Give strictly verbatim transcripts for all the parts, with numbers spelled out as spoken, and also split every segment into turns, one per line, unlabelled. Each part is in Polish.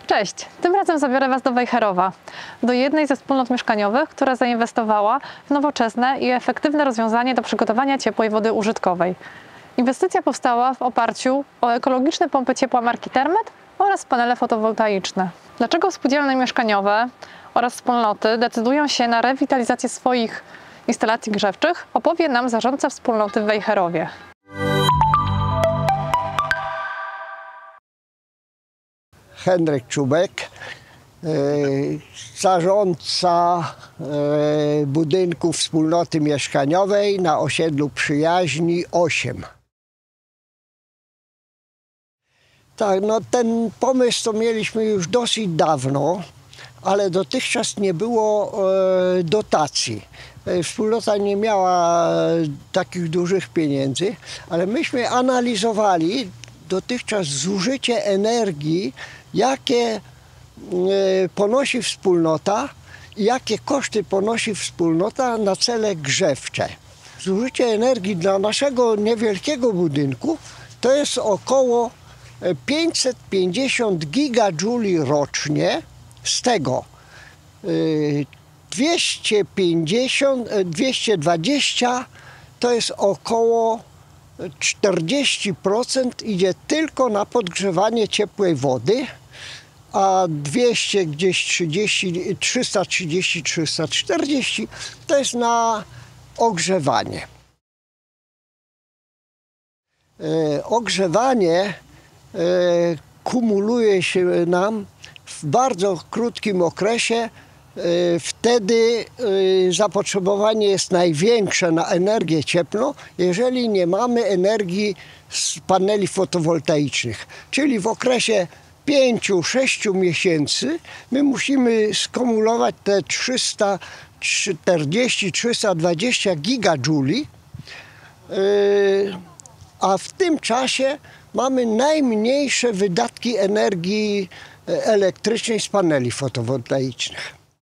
Cześć! Tym razem zabiorę Was do Wejherowa, do jednej ze wspólnot mieszkaniowych, która zainwestowała w nowoczesne i efektywne rozwiązanie do przygotowania ciepłej wody użytkowej. Inwestycja powstała w oparciu o ekologiczne pompy ciepła marki Thermet oraz panele fotowoltaiczne. Dlaczego spółdzielnie mieszkaniowe oraz wspólnoty decydują się na rewitalizację swoich instalacji grzewczych, opowie nam zarządca wspólnoty w Wejherowie.
Henryk Czubek, zarządca budynku wspólnoty mieszkaniowej na osiedlu Przyjaźni osiem. Tak, no ten pomysł to mieliśmy już dosyć dawno, ale dotychczas nie było dotacji. Wspólnota nie miała takich dużych pieniędzy, ale myśmy analizowali dotychczas zużycie energii, jakie ponosi wspólnota i jakie koszty ponosi wspólnota na cele grzewcze. Zużycie energii dla naszego niewielkiego budynku to jest około pięćset pięćdziesiąt gigadżuli rocznie, z tego dwieście pięćdziesiąt, dwieście dwadzieścia to jest około czterdzieści procent idzie tylko na podgrzewanie ciepłej wody, a dwieście gdzieś trzydzieści, trzysta trzydzieści, trzysta czterdzieści to jest na ogrzewanie. E, ogrzewanie e, kumuluje się nam w bardzo krótkim okresie. Wtedy zapotrzebowanie jest największe na energię cieplną, jeżeli nie mamy energii z paneli fotowoltaicznych. Czyli w okresie pięciu sześciu miesięcy my musimy skumulować te trzysta czterdzieści trzysta dwadzieścia gigadżuli, a w tym czasie mamy najmniejsze wydatki energii elektrycznej z paneli fotowoltaicznych.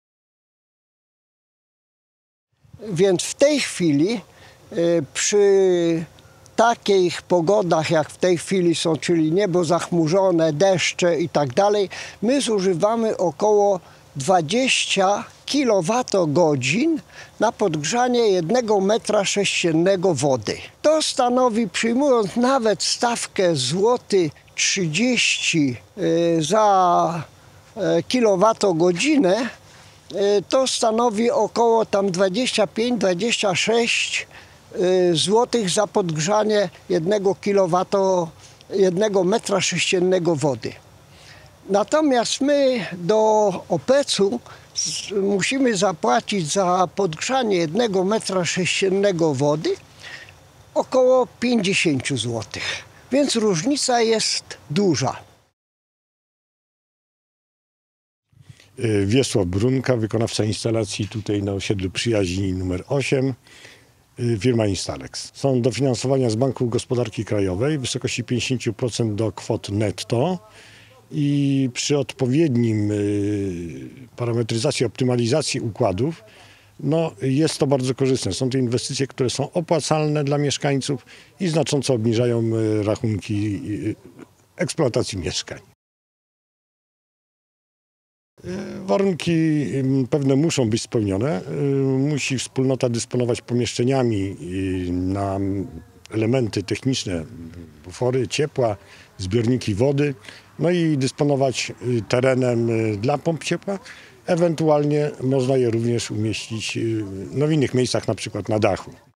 Więc w tej chwili przy takich pogodach, jak w tej chwili są, czyli niebo zachmurzone, deszcze i tak dalej, my zużywamy około dwadzieścia kilowatogodzin na podgrzanie jednego metra sześciennego wody. To stanowi, przyjmując nawet stawkę złoty trzydzieści za kilowatogodzinę, to stanowi około tam dwadzieścia pięć dwadzieścia sześć złotych za podgrzanie jednego kilowata, jednego metra sześciennego wody. Natomiast my do O P E C-u musimy zapłacić za podgrzanie jednego metra sześciennego wody około pięćdziesiąt złotych, więc różnica jest duża.
Wiesław Brunka, wykonawca instalacji tutaj na osiedlu Przyjaźni numer osiem, firma Instalex. Są dofinansowania z Banku Gospodarki Krajowej w wysokości pięćdziesiąt procent do kwot netto i przy odpowiednim parametryzacji, optymalizacji układów no, jest to bardzo korzystne. Są to inwestycje, które są opłacalne dla mieszkańców i znacząco obniżają rachunki eksploatacji mieszkań. Warunki pewne muszą być spełnione. Musi wspólnota dysponować pomieszczeniami na elementy techniczne, bufory ciepła, zbiorniki wody, no i dysponować terenem dla pomp ciepła. Ewentualnie można je również umieścić no, w innych miejscach, na przykład na dachu.